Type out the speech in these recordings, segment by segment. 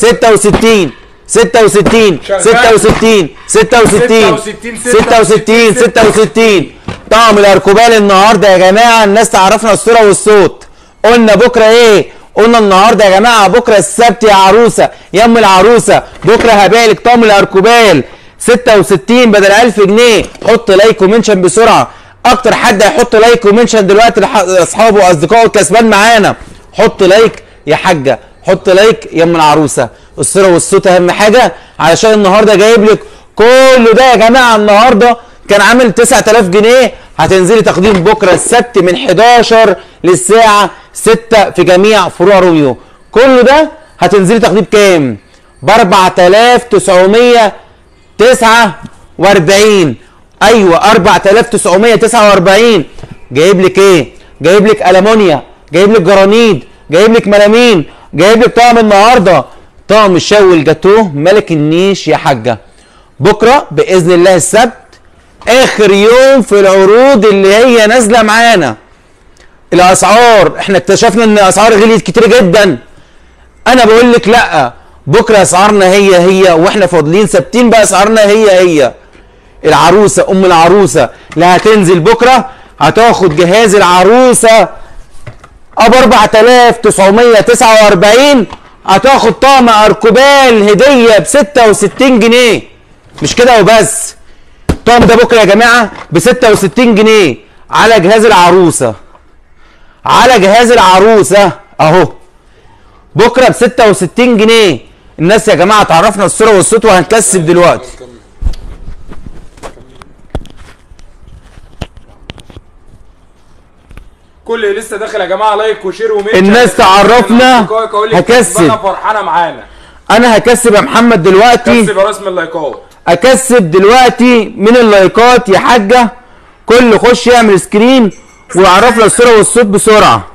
66 66 66 66 66 66. طقم الاركوبال النهارده يا جماعه الناس تعرفنا الصوره والصوت. قلنا بكره ايه؟ قلنا النهارده يا جماعه بكره السبت يا عروسه يا ام العروسه، بكره هبيعلك طقم الاركوبال 66 بدل 1000 جنيه. حط لايك ومنشن بسرعه، اكتر حد هيحط لايك ومنشن دلوقتي لاصحابه واصدقائه الكسبان معانا. حط لايك يا حاجه، حط لايك يا ام العروسه. الصوره والصوت اهم حاجه، علشان النهارده جايب لك كل ده يا جماعه. النهارده كان عامل 9000 جنيه، هتنزلي تقديم بكره السبت من 11 للساعه 6 في جميع فروع روميو. كل ده هتنزلي تقديم كام؟ ب 4949. ايوه 4949. جايب لك ايه؟ جايب لك المونيا، جايب لك جرانيد، جايب لك ملامين، جايب لك طقم النهارده طقم الشاي والجاتوه ملك النيش يا حاجه. بكره باذن الله السبت اخر يوم في العروض اللي هي نازله معانا. الاسعار احنا اكتشفنا ان الاسعار غليت كتير جدا. انا بقول لك لا، بكره اسعارنا هي واحنا فاضلين ثابتين باسعارنا هي. العروسه ام العروسه اللي هتنزل بكره هتاخد جهاز العروسه ب 4949. هتاخد طقم اركوبال هديه ب 66 جنيه. مش كده وبس، الطقم ده بكره يا جماعه ب 66 جنيه على جهاز العروسه. على جهاز العروسه اهو بكره ب 66 جنيه. الناس يا جماعه تعرفنا الصوره والصوت وهنكسب دلوقتي. كل اللي لسه داخل يا جماعه لايك وشير ومنشن. الناس تعرفنا هكسب. انا فرحانه معانا. انا هكسب يا محمد دلوقتي. كسب يا رسم اللايكات. اكسب دلوقتي من اللايكات يا حاجه. كل يخش يعمل سكرين ويعرفنا الصوره والصوت بسرعه.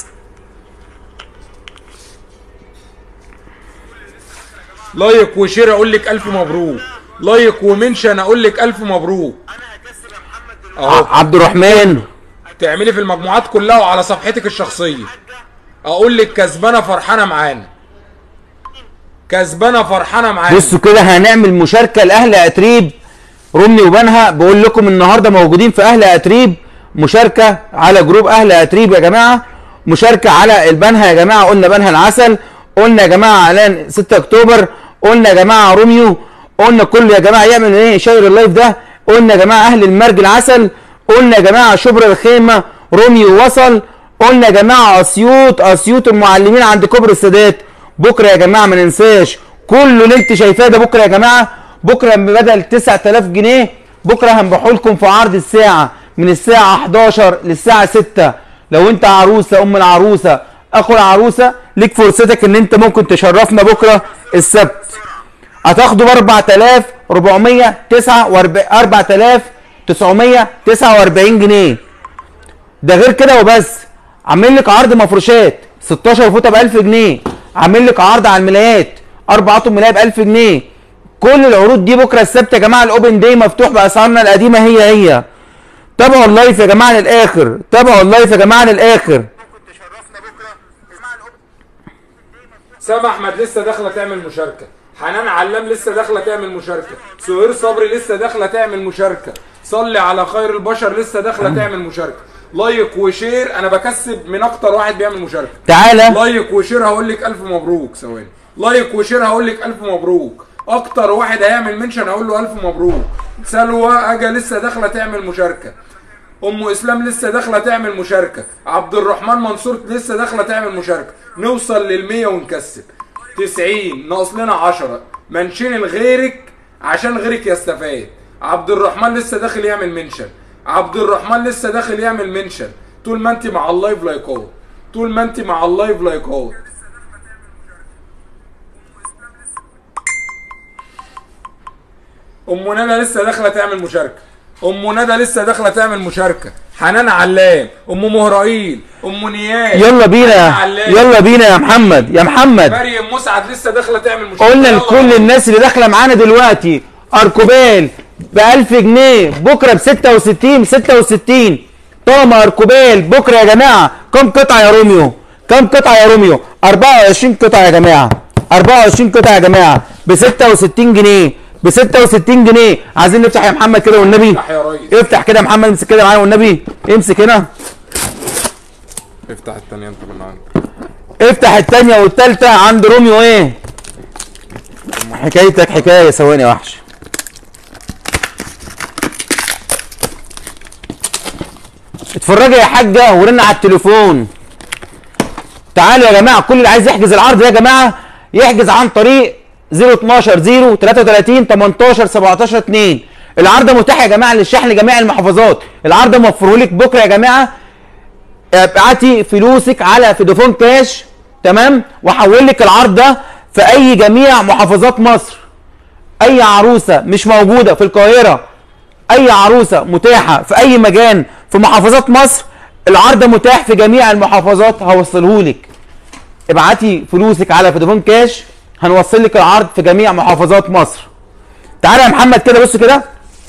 لايك وشير اقول لك الف مبروك. لايك ومنشن اقول لك الف مبروك. انا هكسب يا محمد دلوقتي. عبد الرحمن تعملي في المجموعات كلها وعلى صفحتك الشخصيه اقول لك كسبانه فرحانه معانا. كسبانه فرحانه معانا. بصوا كده هنعمل مشاركه لاهل اتريب رمني وبنها. بقول لكم النهارده موجودين في اهل اتريب مشاركه على جروب اهل اتريب يا جماعه. مشاركه على البنها يا جماعه. قلنا بنها العسل، قلنا يا جماعه اعلان 6 اكتوبر، قلنا يا جماعه روميو، قلنا كل يا جماعه يعمل ايه شير اللايف ده. قلنا يا جماعه اهل المرج العسل، قلنا يا جماعه شبرا الخيمه روميو وصل، قلنا يا جماعه اسيوط المعلمين عند كوبري السادات. بكره يا جماعه ما ننساش كل اللي انت شايفاه ده. بكره يا جماعه بكره بدل 9000 جنيه بكره هنبيعه لكم في عرض الساعه من الساعه 11 للساعه 6. لو انت عروسه ام العروسه اخو العروسه ليك فرصتك ان انت ممكن تشرفنا بكره السبت. هتاخده ب 4949 جنيه. ده غير كده وبس، عامل لك عرض مفروشات 16 فوطه ب 1000 جنيه، عامل لك عرض على الملايات 4 اطقم ملايه ب 1000 جنيه. كل العروض دي بكره السبت يا جماعه. الاوبن داي مفتوح باسعارنا القديمه هي. تابعوا اللايف يا جماعه للاخر، تابعوا اللايف يا جماعه للاخر. سما احمد لسه داخله تعمل مشاركه، حنان علام لسه داخله تعمل مشاركه، سهير صبري لسه داخله تعمل مشاركه، صلي على خير البشر لسه داخله تعمل مشاركه. لايك وشير انا بكسب من اكتر واحد بيعمل مشاركه. تعالى لايك وشير هقول لك الف مبروك. ثواني، لايك وشير هقول لك الف مبروك. اكتر واحد هيعمل منشن هقول له الف مبروك. سلوى اجا لسه داخله تعمل مشاركه، ام اسلام لسه داخله تعمل مشاركه، عبد الرحمن منصور لسه داخله تعمل مشاركه. نوصل لل100 ونكسب 90 ناقص لنا 10. منشن لغيرك عشان غيرك يستفاد. عبد الرحمن لسه داخل يعمل منشن، عبد الرحمن لسه داخل يعمل منشن. طول ما انت مع اللايف لايكات، طول ما انت مع اللايف لايكات. ام ندى لسه داخله تعمل مشاركه، ام ندى لسه داخله تعمل مشاركه. حنان علام، ام مهرائيل، ام نيال. يلا بينا يلا بينا يا محمد يا محمد. مريم مسعد لسه داخله تعمل مشاركه. قلنا لكل الناس اللي داخله معانا دلوقتي اركوبال ب 1000 جنيه بكره ب 66 طقم اركوبال بكره يا جماعه. كم قطعه يا روميو؟ كم قطعه يا روميو؟ 24 قطعه يا جماعه. 24 قطعه يا جماعه ب 66 جنيه، ب 66 جنيه. عايزين نفتح يا محمد كده والنبي. افتح يا ريس. افتح كده يا محمد، امسك كده معايا والنبي، امسك هنا. افتح الثانيه انت من عندك. افتح الثانيه والثالثه عند روميو. ايه حكايتك؟ حكايه. ثواني يا وحش. اتفرجي يا حاجه ورن على التليفون. تعالوا يا جماعه، كل اللي عايز يحجز العرض ده يا جماعه يحجز عن طريق 012 033 18 17 2. العرض متاح يا جماعه للشحن لجميع المحافظات. العرض موفره لك بكره يا جماعه. ابعتي فلوسك على فودافون كاش، تمام، وحول لك العرض ده في اي جميع محافظات مصر. اي عروسه مش موجوده في القاهره، اي عروسه متاحه في اي مكان في محافظات مصر، العرض متاح في جميع المحافظات، هوصله لك. ابعتي فلوسك على فودافون كاش، هنوصل لك العرض في جميع محافظات مصر. تعالى يا محمد كده، بص كده،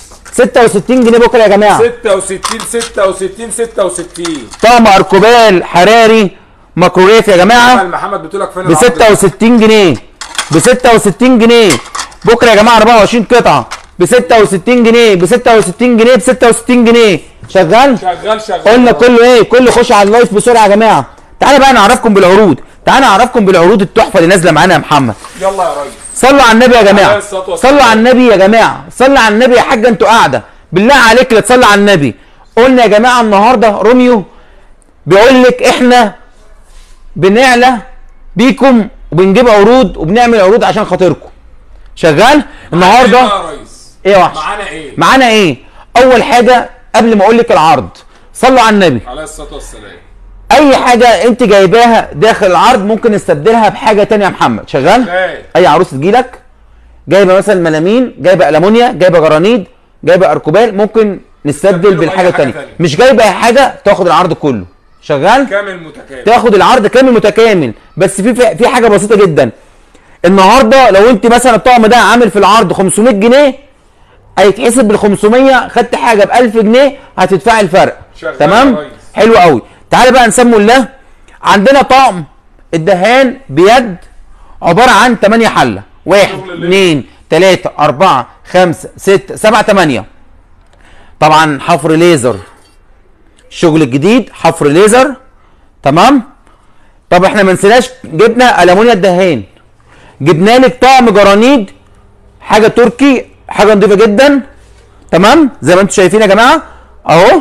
66 جنيه بكره يا جماعه. 66 66 66 طقم اركوبال حراري ميكروويف يا جماعه محمد بتقولك فين ب 66 جنيه، ب 66 جنيه بكره يا جماعه. 24 قطعه ب 66 جنيه، ب 66 جنيه، ب 66 جنيه. شغال؟ شغال. قلنا كله ايه؟ كله خش على اللايف بسرعه يا جماعه. تعالى بقى نعرفكم بالعروض، تعالى نعرفكم بالعروض التحفه اللي نازله معانا يا محمد. يلا يا ريس. صلوا على النبي يا جماعه، صلوا على النبي يا جماعه، صلوا على النبي يا حاجه. انتوا قاعده بالله عليك لا تصلي على النبي. قلنا يا جماعه النهارده روميو بيقول لك احنا بنعلى بيكم وبنجيب عروض وبنعمل عروض عشان خاطركم. شغال النهارده؟ ايه يا وحش؟ معانا ايه؟ اول حاجه قبل ما اقول لك العرض، صلوا على النبي عليه الصلاه والسلام. اي حاجه انت جايباها داخل العرض ممكن نستبدلها بحاجه ثانيه يا محمد. شغال؟ اي عروسه تجيلك جايبه مثلا ملامين، جايبه المونيا، جايبه جرانيد، جايبه اركوبال، ممكن نستبدل بالحاجه الثانيه. مش جايبه اي حاجه تاخد العرض كله. شغال؟ كامل متكامل. تاخد العرض كامل متكامل. بس في حاجه بسيطه جدا. النهارده لو انت مثلا الطقم ده عامل في العرض 500 جنيه هيتحسب بال 500، خدت حاجه ب 1000 جنيه هتدفعي الفرق. تمام؟ حلو قوي. تعالى بقى نسموا الله. عندنا طقم الدهان بيد عباره عن 8 حله، 1 2 3 4 5 6 7 8. طبعا حفر ليزر، الشغل الجديد حفر ليزر، تمام. طب احنا ما نسيناش جبنا المونيا الدهان، جبنا لك طقم جرانيد، حاجه تركي، حاجه نضيفه جدا، تمام، زي ما انتم شايفين يا جماعه اهو.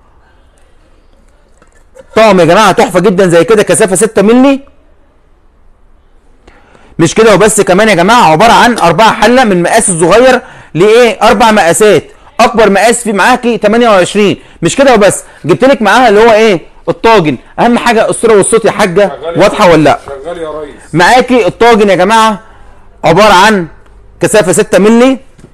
طقم يا جماعه تحفه جدا زي كده، كثافه 6 مللي. مش كده وبس، كمان يا جماعه عباره عن 4 حله من المقاس الصغير لايه 4 مقاسات. اكبر مقاس فيه معاكي 28. مش كده وبس، جبت لك معاها اللي هو ايه الطاجن. اهم حاجه الصوره والصوت يا حاجه واضحه ولا لا؟ شغال يا ريس. معاكي الطاجن يا جماعه عباره عن كثافه 6 مللي.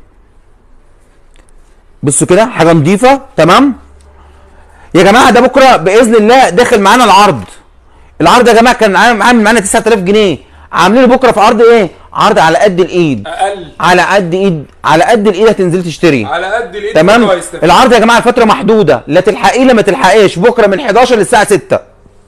بصوا كده حاجه نظيفه، تمام يا جماعه. ده بكره باذن الله داخل معانا العرض. العرض يا جماعه كان عامل معانا 9000 جنيه، عاملين بكره في عرض ايه؟ عرض على قد الايد. اقل. على قد ايد، على قد الايد هتنزلي تشتري. على قد الايد. تمام. العرض يا جماعه الفتره محدوده، لا تلحقيه لا ما تلحقيش. بكره من 11 للساعه 6.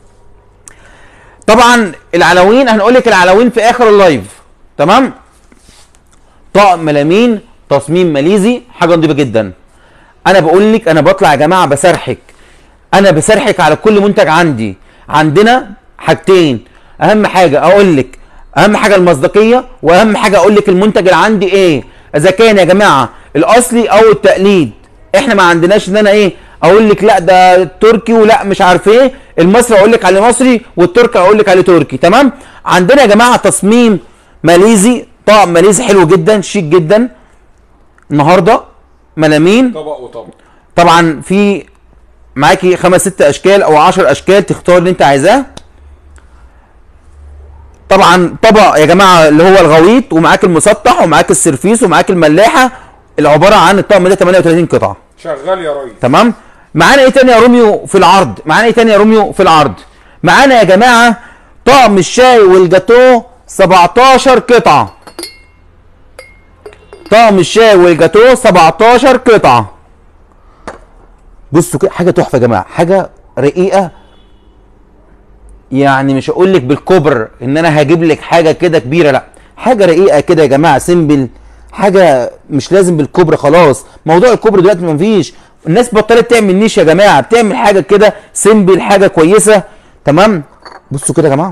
طبعا العناوين هنقول لك العناوين في اخر اللايف، تمام. طقم ملامين تصميم ماليزي، حاجه نضيفه جدا. انا بقول لك انا بطلع يا جماعه بسرحك، انا بسرحك على كل منتج عندي. عندنا حاجتين، اهم حاجه اقول لك، اهم حاجه المصداقيه، واهم حاجه اقول لك المنتج اللي عندي ايه، اذا كان يا جماعه الاصلي او التقليد. احنا ما عندناش ان انا ايه اقول لك لا ده تركي ولا مش عارف ايه، المصري اقول لك عليه مصري والتركي اقول لك عليه تركي، تمام. عندنا يا جماعه تصميم ماليزي، طقم ماليزي حلو جدا شيك جدا. النهارده ملامين طبق وطبق. طبعا في معاكي 5 6 اشكال او 10 اشكال، تختار اللي انت عايزاه. طبعا طبق يا جماعه اللي هو الغويط، ومعاك المسطح، ومعاك السرفيس، ومعاك الملاحه، اللي عباره عن الطقم ده 38 قطعه. شغال يا ريس. تمام. معانا ايه تاني يا روميو في العرض؟ معانا ايه تاني يا روميو في العرض؟ معانا يا جماعه طقم الشاي والجاتوه 17 قطعه. طقم الشاي والجاتوه 17 قطعه. بصوا كده حاجه تحفه يا جماعه، حاجه رقيقه يعني مش هقول لك بالكبر ان انا هجيب لك حاجه كده كبيره، لا، حاجه رقيقه كده يا جماعه، سيمبل، حاجه مش لازم بالكبر. خلاص موضوع الكبر دلوقتي مفيش، الناس بطلت تعمل نيش يا جماعه، بتعمل حاجه كده سيمبل، حاجه كويسه. تمام. بصوا كده يا جماعه،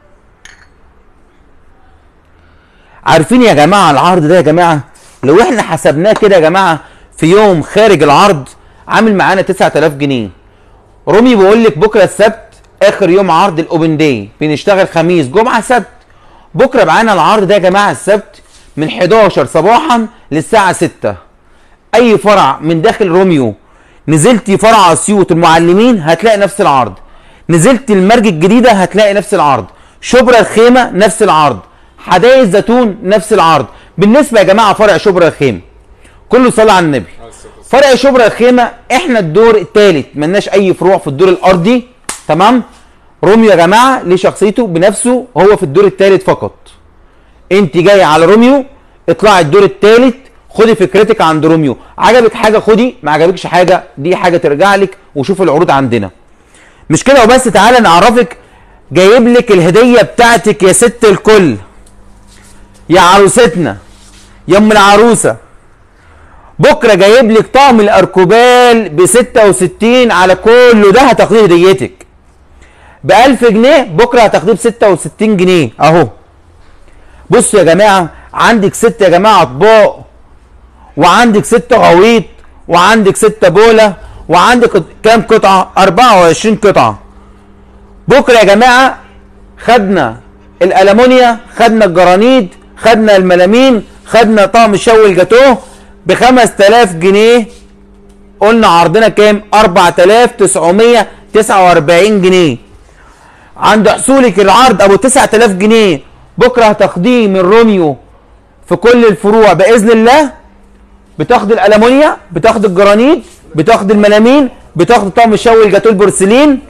عارفين يا جماعه العرض ده يا جماعه لو احنا حسبناه كده يا جماعه في يوم خارج العرض عامل معانا 9000 جنيه. رومي بيقول لك بكره السبت اخر يوم عرض الاوبن داي، بنشتغل خميس جمعه سبت. بكره معانا العرض ده يا جماعه السبت من 11 صباحا للساعه 6. اي فرع من داخل روميو، نزلتي فرع اسيوط المعلمين هتلاقي نفس العرض، نزلت المرج الجديده هتلاقي نفس العرض، شبرا الخيمه نفس العرض، حدائق الزيتون نفس العرض. بالنسبه يا جماعه فرع شبرا الخيمه كله صلى على النبي، فرع شبرا الخيمه احنا الدور الثالث، ملناش اي فروع في الدور الارضي. تمام. روميو يا جماعه ليه شخصيته بنفسه، هو في الدور الثالث فقط. انت جاي على روميو اطلعي الدور الثالث، خدي فكرتك عند روميو، عجبك حاجه خدي، ما عجبكش حاجه دي حاجه ترجع لك، وشوف العروض عندنا. مش كده وبس، تعالى نعرفك، جايب لك الهديه بتاعتك يا ست الكل، يا عروستنا، يا ام العروسه. بكره جايب لك طقم الاركوبال ب 66، على كله ده هتاخديه هديتك ب 1000 جنيه، بكره هتاخديه ب 66 جنيه اهو. بصوا يا جماعه، عندك 6 يا جماعه اطباق، وعندك 6 غويط، وعندك 6 بوله، وعندك كام قطعه؟ 24 قطعه. بكره يا جماعه خدنا الالمونيا، خدنا الجرانيد، خدنا الملامين، خدنا طقم شوي الجاتوه ب 5000 جنيه. قلنا عرضنا كام؟ 4949 جنيه. عند حصولك العرض ابو 9000 جنيه بكره هتاخديه من روميو في كل الفروع باذن الله. بتاخد الالمونيا، بتاخد الجرانيد، بتاخد الملامين، بتاخد طقم شوي الجاتوه البورسلين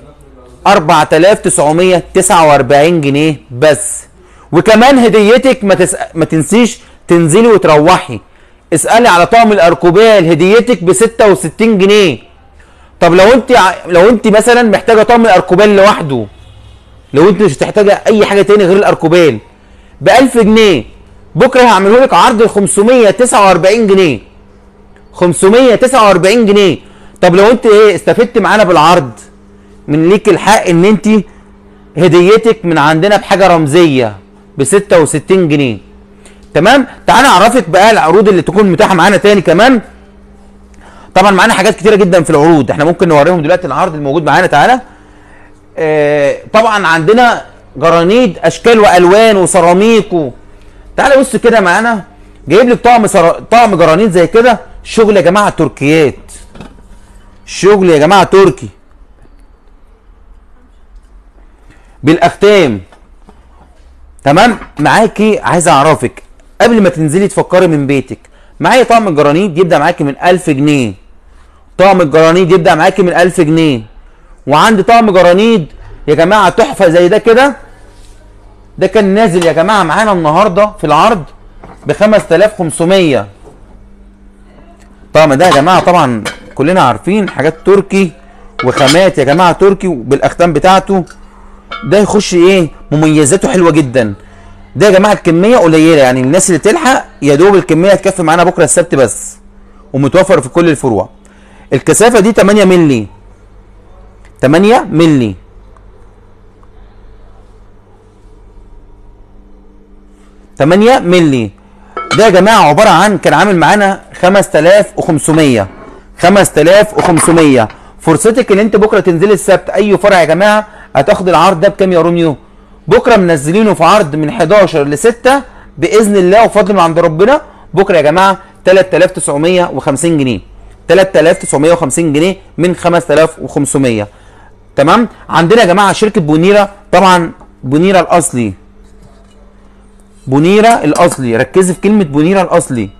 4949 جنيه بس. وكمان هديتك ما تنسيش تنزلي وتروحي اسالي على طقم الاركوبال، هديتك ب 66 جنيه. طب لو انت مثلا محتاجه طقم الاركوبال لوحده، لو انت مش محتاجه اي حاجه تاني غير الاركوبال ب 1000 جنيه، بكره هعمله لك عرض ال 549 جنيه. 549 جنيه. طب لو انت استفدت معانا بالعرض، من ليك الحق ان انت هديتك من عندنا بحاجه رمزيه ب 66 جنيه. تمام. تعالى اعرفك بقى العروض اللي تكون متاحه معانا تاني كمان. طبعا معانا حاجات كتيره جدا في العروض، احنا ممكن نوريهم دلوقتي العرض الموجود معانا. تعالى. طبعا عندنا جرانيد اشكال والوان وسيراميك تعالى بص كده معانا، جايب لك طقم جرانيد زي كده، شغل يا جماعه تركيات، شغل يا جماعه تركي بالاختام. تمام. معاكي عايز اعرفك قبل ما تنزلي تفكري من بيتك، معايا طقم الجرانيد يبدا معاكي من 1000 جنيه. طقم الجرانيد يبدا معاكي من 1000 جنيه. وعندي طقم جرانيد يا جماعه تحفه زي ده كده، ده كان نازل يا جماعه معانا النهارده في العرض ب 5500. الطقم ده يا جماعه طبعا كلنا عارفين حاجات تركي وخامات يا جماعه تركي بالاختام بتاعته. ده يخش مميزاته حلوه جدا. ده يا جماعه الكميه قليله، يعني الناس اللي تلحق يا دوب الكميه هتكفي معانا بكره السبت بس، ومتوفر في كل الفروع. الكثافه دي 8 مللي، 8 مللي. ده يا جماعه عباره عن كان عامل معانا 5500. 5500. فرصتك ان انت بكره تنزلي السبت اي فرع يا جماعه هتاخد العرض ده بكام يا روميو؟ بكره منزلينه في عرض من 11 ل 6 باذن الله وفضل من عند ربنا. بكره يا جماعه 3950 جنيه. 3950 جنيه من 5500. تمام. عندنا يا جماعه شركه بونيره، طبعا بونيره الاصلي، بونيره الاصلي، ركزي في كلمه بونيره الاصلي.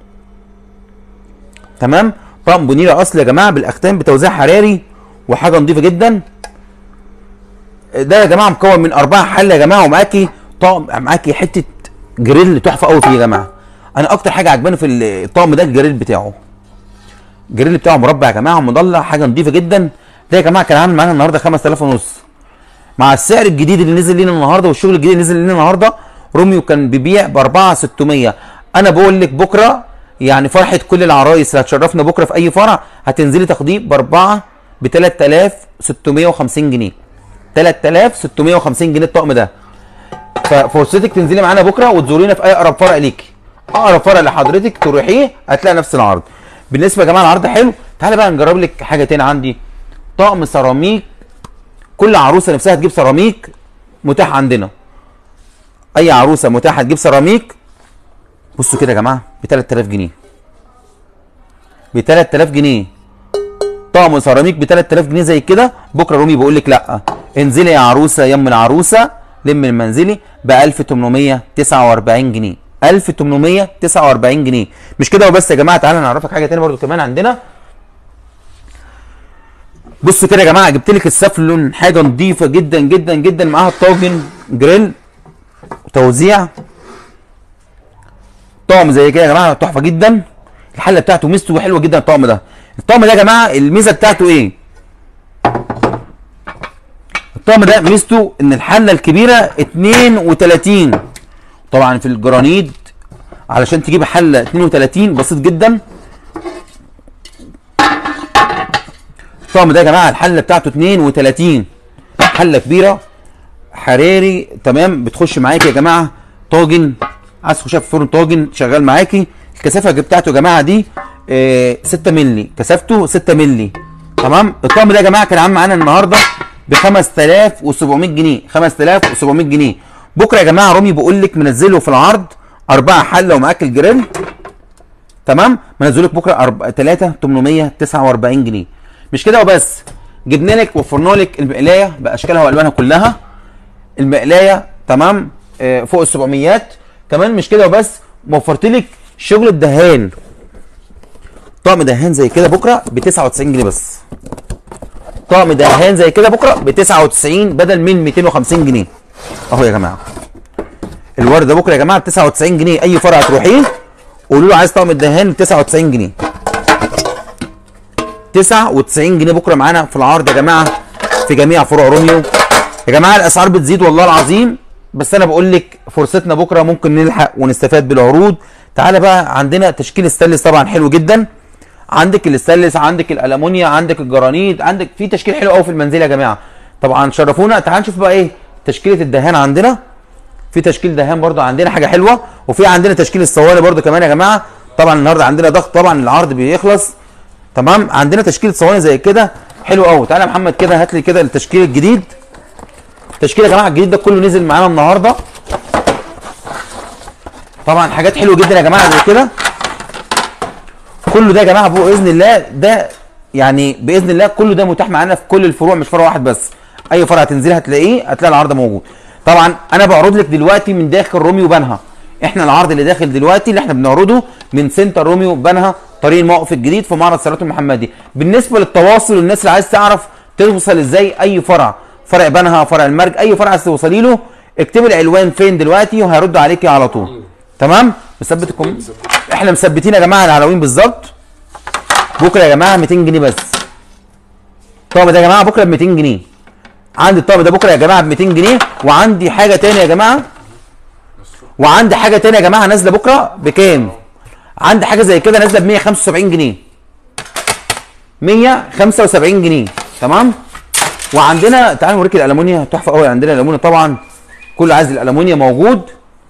تمام. طقم بونيره اصلي يا جماعه بالاختام بتوزيع حراري وحاجه نظيفه جدا. ده يا جماعه مكون من 4 حله يا جماعه، ومعاكي طقم، معاكي حته جريل تحفه قوي فيه يا جماعه. انا اكتر حاجه عجباني في الطقم ده الجريل بتاعه. الجريل بتاعه مربع يا جماعه ومضلع، حاجه نظيفه جدا. ده يا جماعه كان عامل معانا النهارده 5000 ونص. مع السعر الجديد اللي نزل لنا النهارده والشغل الجديد اللي نزل لنا النهارده، روميو كان بيبيع ب 4600. انا بقول لك بكره يعني فرحه كل العرايس اللي هتشرفنا بكره في اي فرع، هتنزلي تاخديه ب 3650 جنيه. 3650 جنيه الطقم ده. ففرصتك تنزلي معانا بكره وتزورينا في اي اقرب فرع ليكي. اقرب فرع لحضرتك تروحيه هتلاقي نفس العرض. بالنسبه يا جماعه العرض حلو. تعالى بقى نجرب لك حاجه تاني عندي. طقم سيراميك، كل عروسه نفسها تجيب سيراميك متاح عندنا. اي عروسه متاحه تجيب سيراميك. بصوا كده يا جماعه ب 3000 جنيه. ب 3000 جنيه. طقم سيراميك ب 3000 جنيه زي كده. بكره رومي بيقول لك لا، انزلي يا عروسه يم العروسه لم المنزلي ب 1849 جنيه. 1849 جنيه. مش كده وبس يا جماعه، تعالى نعرفك حاجه تاني برضو كمان عندنا. بصوا كده يا جماعه، جبت لك السفلون حاجه نظيفه جدا جدا جدا، معاها الطاجن جريل توزيع. طقم زي كده يا جماعه تحفه جدا. الحله بتاعته ميزته حلوه جدا. الطقم ده يا جماعه الميزه بتاعته ايه؟ الطقم ده ميزته ان الحله الكبيره 32. طبعا في الجرانيد علشان تجيب حله 32 بسيط جدا. الطقم ده يا جماعه الحله بتاعته 32، حله كبيره حراري تمام. بتخش معاكي يا جماعه طاجن، عايز تخشها في فرن طاجن شغال معاكي. الكثافه بتاعته يا جماعه دي 6 مللي، كثافته 6 مللي تمام. الطقم ده يا جماعه كان عامل معانا النهارده ب 5700 جنيه. 5700 جنيه. بكره يا جماعه رومي بيقول لك منزله في العرض 4 حله ومعاك الجريل تمام. منزله لك بكره 3849 جنيه. مش كده وبس، جبنا لك وفرنا لك المقلايه باشكالها والوانها كلها. المقلايه تمام فوق ال 700 كمان. مش كده وبس، وفرت لك شغل الدهان. طقم دهان زي كده بكره ب 99 جنيه بس. طقم دهان زي كده بكره ب 99 بدل من 250 جنيه. اهو يا جماعه الورد ده بكره يا جماعه ب 99 جنيه. اي فرع تروحيه قولوا له عايز طقم الدهان ب 99 جنيه. 99 جنيه بكره معانا في العرض يا جماعه في جميع فروع روميو. يا جماعه الاسعار بتزيد والله العظيم، بس انا بقول لك فرصتنا بكره ممكن نلحق ونستفاد بالعروض. تعالى بقى عندنا تشكيل ستانلس طبعا حلو جدا. عندك الستانلس، عندك الالومنيا، عندك الجرانيت، عندك في تشكيل حلو قوي في المنزل يا جماعه. طبعا شرفونا. تعال نشوف بقى ايه تشكيله الدهان عندنا. في تشكيل دهان برده عندنا حاجه حلوه، وفي عندنا تشكيل الصواني برده كمان يا جماعه. طبعا النهارده عندنا ضغط، طبعا العرض بيخلص تمام. عندنا تشكيله صواني زي كده حلو قوي. تعالى يا محمد كده هات لي كده التشكيل الجديد. التشكيل يا جماعه الجديد ده كله نزل معانا النهارده. طبعا حاجات حلوه جدا يا جماعه زي كده. كله ده يا جماعه باذن الله، ده يعني باذن الله كله ده متاح معانا في كل الفروع، مش فرع واحد بس. اي فرع هتنزلي هتلاقي العرض موجود. طبعا انا بعرض لك دلوقتي من داخل روميو بنها. احنا العرض اللي داخل دلوقتي اللي احنا بنعرضه من سنتر روميو بنها، طريق الموقف الجديد في معرض سيارات المحمدي. بالنسبه للتواصل والناس اللي عايز تعرف توصل ازاي اي فرع بنها، فرع المرج، اي فرع عايز توصلي له، اكتبي العنوان فين دلوقتي وهيرد عليكي على طول تمام. مثبتكم احنا مثبتين يا جماعه العناوين بالظبط. بكره يا جماعه 200 جنيه بس. الطقم ده يا جماعه بكره ب 200 جنيه. عندي الطقم ده بكره يا جماعه ب 200 جنيه. وعندي حاجه ثانيه يا جماعه، نازله بكره بكام؟ عندي حاجه زي كده نازله ب 175 جنيه. 175 جنيه تمام. وعندنا تعالوا نوريك الالومنيا تحفه قوي. عندنا الالومنيا طبعا كل عايز الالومنيا موجود.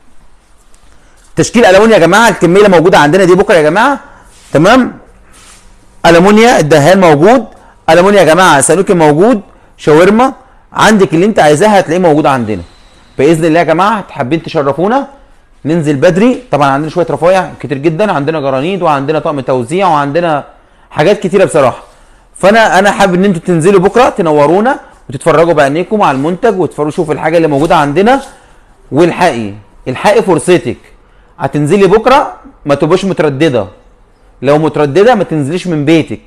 تشكيل الالومنيا يا جماعه الكميه اللي موجوده عندنا دي بكره يا جماعه تمام. الومنيا الدهان موجود، الومنيا يا جماعه سالوكي موجود، شاورما، عندك اللي انت عايزاها هتلاقيه موجود عندنا باذن الله يا جماعه. حابين تشرفونا ننزل بدري. طبعا عندنا شويه رفايع كتير جدا، عندنا جرانيد وعندنا طقم توزيع وعندنا حاجات كتيره بصراحه. فانا حابب ان انتوا تنزلوا بكره تنورونا وتتفرجوا بعينيكم على المنتج وتتفرجوا شوفوا الحاجه اللي موجوده عندنا. والحقي فرصتك. هتنزلي بكره ما تبقاش متردده. لو متردده ما تنزليش من بيتك.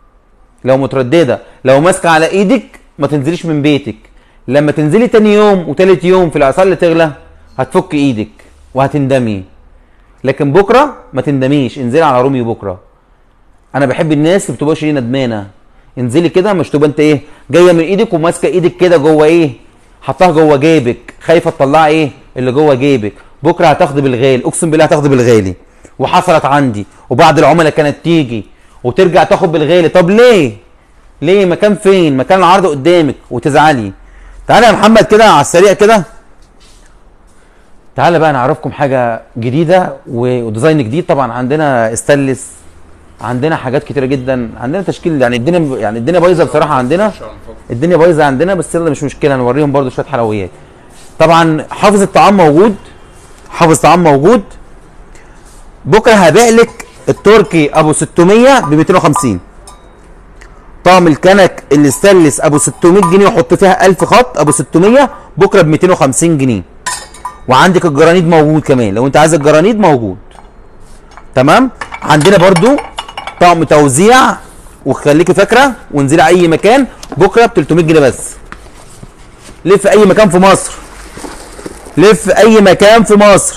لو ماسكه على ايدك ما تنزليش من بيتك. لما تنزلي تاني يوم وتالت يوم في الاسعار اللي تغلى هتفك ايدك وهتندمي. لكن بكره ما تندميش، انزلي على روميو بكره. انا بحب الناس اللي بتبقاش ندمانه. انزلي كده مش تبقى انت ايه جايه من ايدك وماسكه ايدك كده جوه ايه حطها جوه جيبك، خايفه تطلعي ايه اللي جوه جيبك، بكره هتاخدي بالغالي، اقسم بالله هتاخدي بالغالي. وحصلت عندي، وبعض العملاء كانت تيجي وترجع تاخد بالغالي. طب ليه؟ ليه؟ مكان فين؟ مكان العرض قدامك وتزعلي. تعالى يا محمد كده على السريع كده. تعالى بقى نعرفكم حاجه جديده وديزاين جديد. طبعا عندنا استانلس، عندنا حاجات كتيره جدا، عندنا تشكيل يعني الدنيا بايظه بصراحه عندنا. الدنيا بايظه عندنا بس يلا مش مشكله، هنوريهم برده شويه حلويات. طبعا حافظ الطعام موجود، حافظ طعام موجود. بكره هبيع لك التركي ابو 600 ب 250. طقم الكنك الاستانلس ابو 600 جنيه وحط فيها 1000 خط ابو 600 بكره ب 250 جنيه. وعندك الجرانيد موجود كمان لو انت عايز الجرانيد موجود. تمام؟ عندنا برده طقم توزيع، وخليكي فاكره وانزلي اي مكان بكره ب 300 جنيه بس. لف اي مكان في مصر، لف اي مكان في مصر.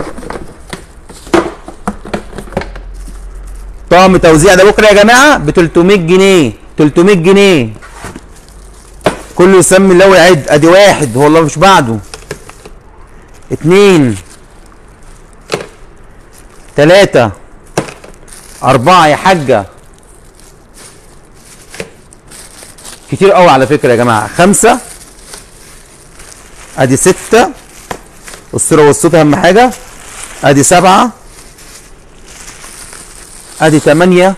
طقم توزيع ده بكره يا جماعه ب 300 جنيه، 300 جنيه. كله يسمي الله ويعد. ادي واحد والله مش بعده، 2 3 4 يا حاجه، كتير قوي على فكره يا جماعه. 5 ادي 6 الصوره والصوت اهم حاجه، ادي 7 ادي 8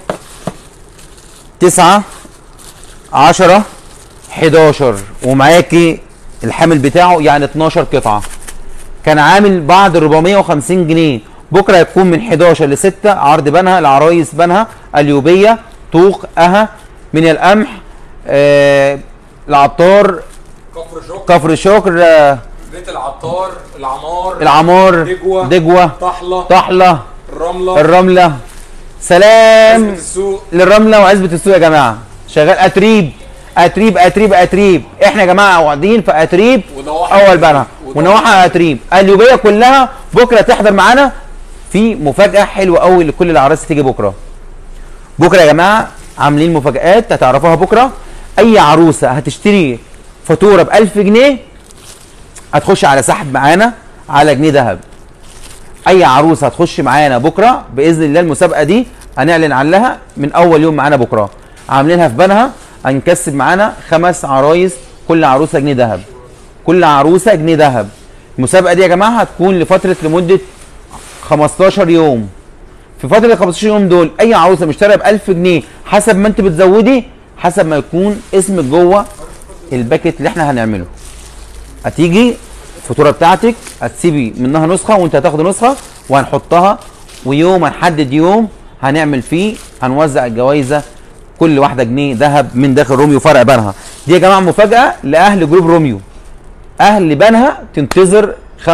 9 10 11 ومعاكي الحامل بتاعه يعني 12 قطعه. كان عامل بعد 450 جنيه، بكره هيكون من 11 ل 6 عرض بنها، العرايس بنها، اليوبيه، طوق، اها، من القمح، العطار، كفر شكر، بيت العطار، العمار، دجوه، طحله، الرمله. سلام عزبة السوق للرمله وعزبه السوق يا جماعه. شغال اتريب اتريب اتريب اتريب. احنا يا جماعه قاعدين في اتريب اول بنها ونواحي اتريب. اليوبيه كلها بكره تحضر معانا في مفاجاه حلوه قوي لكل العرايس تيجي بكره. بكره يا جماعه عاملين مفاجآت هتعرفوها بكره. اي عروسه هتشتري فاتوره ب 1000 جنيه هتخش على سحب معانا على جنيه ذهب. اي عروسه هتخش معانا بكره باذن الله المسابقه دي هنعلن عنها من اول يوم معانا بكره. عاملينها في بنها، هنكسب معانا 5 عرايس، كل عروسه جنيه ذهب، كل عروسه جنيه ذهب. المسابقه دي يا جماعه هتكون لمده 15 يوم. في فتره ال 15 يوم دول اي عروسه مشتريه ب 1000 جنيه حسب ما انت بتزودي، حسب ما يكون اسمك جوه الباكت اللي احنا هنعمله. هتيجي الفاتوره بتاعتك هتسيبي منها نسخه وانت هتاخد نسخه وهنحطها، ويوم هنحدد يوم هنعمل فيه هنوزع الجوائزه كل واحده جنيه ذهب من داخل روميو فرع بنها. دي يا جماعه مفاجاه لاهل جروب روميو. اهل بنها تنتظر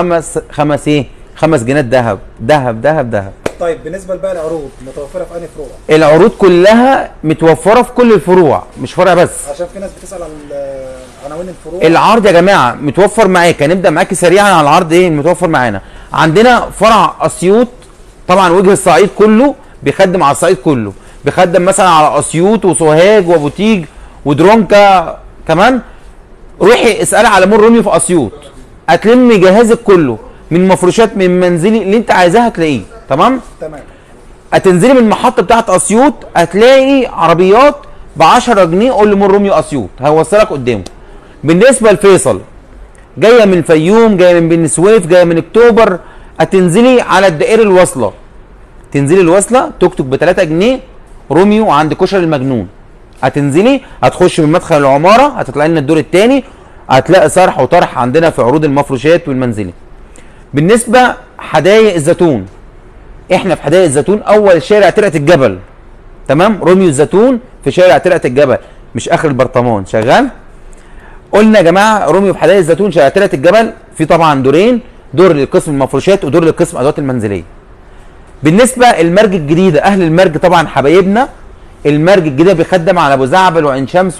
5 جنيهات ذهب ذهب ذهب ذهب. طيب بالنسبه بقى للعروض متوفره في انهي فروع؟ العروض كلها متوفره في كل الفروع مش فرع بس، عشان في ناس بتسال عن عناوين الفروع. العرض يا جماعه متوفر معاك. هنبدا معاكي سريعا على العرض ايه المتوفر معانا. عندنا فرع اسيوط، طبعا وجه الصعيد كله بيخدم على الصعيد كله، بيخدم مثلا على اسيوط وسوهاج وبوتيج ودرونكا كمان. روحي اسالي على مول روميو في اسيوط هتلمي جهازك كله من مفروشات من منزلي اللي انت عايزاها هتلاقيه. تمام؟ هتنزلي من المحطه بتاعت اسيوط هتلاقي عربيات ب 10 جنيه. قول لمول روميو اسيوط هيوصلك قدامه. بالنسبه لفيصل جايه من الفيوم، جايه من بني سويف، جايه من اكتوبر، هتنزلي على الدائري الواصله، تنزلي الواصله توك توك ب 3 جنيه روميو عند كشر المجنون. هتنزلي هتخش من مدخل العماره هتطلعي لنا الدور الثاني هتلاقي صرح وطرح عندنا في عروض المفروشات والمنزلي. بالنسبه حدايق الزيتون، احنا في حدايق الزيتون اول شارع ترعه الجبل. تمام؟ روميو الزيتون في شارع ترعه الجبل مش اخر البرطمان. شغال؟ قلنا يا جماعه روميو في حدائق الزيتون شارع ترعه الجبل، في طبعا دورين، دور للقسم المفروشات ودور للقسم الادوات المنزليه. بالنسبه المرج الجديده، اهل المرج طبعا حبايبنا. المرج الجديده بيخدم على ابو زعبل وعين شمس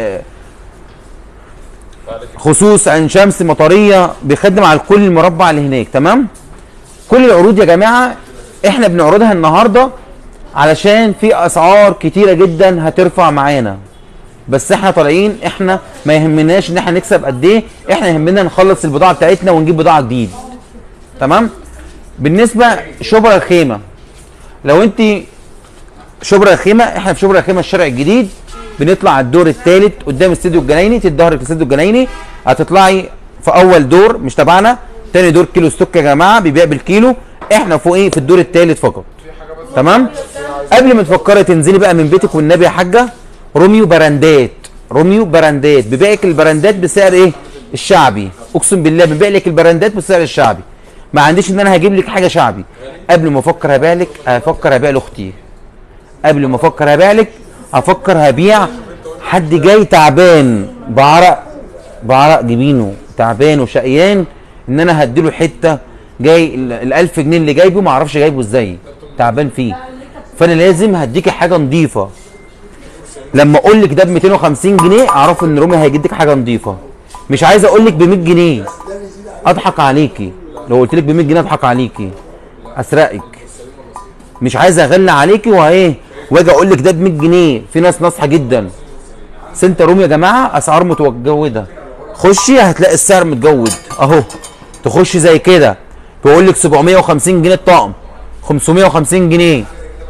خصوص عين شمس مطريه، بيخدم على كل المربع اللي هناك. تمام؟ كل العروض يا جماعه احنا بنعرضها النهارده علشان في اسعار كتيره جدا هترفع معانا. بس احنا طالعين، احنا ما يهمناش ان احنا نكسب قد ايه، احنا يهمنا نخلص البضاعه بتاعتنا ونجيب بضاعه جديد. تمام. بالنسبه شبرا الخيمه، لو انت شبرا الخيمه، احنا في شبرا الخيمه الشارع الجديد، بنطلع على الدور الثالث قدام استوديو الجنايني، تدي ظهرك لاستوديو الجنايني، هتطلعي في اول دور مش تبعنا، تاني دور كيلو ستوك يا جماعه بيبيع بالكيلو، احنا فوق ايه في الدور الثالث فقط. تمام. قبل ما تفكري تنزلي بقى من بيتك والنبي يا حاجه، روميو براندات، روميو براندات بيبيع لك البراندات بسعر ايه؟ الشعبي، اقسم بالله بيبيع لك البراندات بسعر الشعبي. ما عنديش ان انا هجيب لك حاجه شعبي. قبل ما افكر هبيع لك، هفكر هبيع لاختي. قبل ما افكر هبيع لك، هفكر هبيع حد جاي تعبان بعرق جبينه، تعبان وشقيان، ان انا هديله حته، جاي ال1000 جنيه اللي جايبه ما اعرفش جايبه ازاي، تعبان فيه، فانا لازم هديكي حاجه نظيفه. لما اقول لك ده ب 250 جنيه اعرف ان رومي هيجيب حاجه نظيفه. مش عايز اقول لك ب 100 جنيه اضحك عليكي، لو قلت لك ب 100 جنيه اضحك عليكي اسرقك. مش عايز اغلى عليكي واجي اقول لك ده ب 100 جنيه. في ناس ناصحه جدا. سنتر رومي يا جماعه اسعار متجوده، خشي هتلاقي السعر متجود اهو. تخشي زي كده بيقول لك 750 جنيه الطقم، 550 جنيه،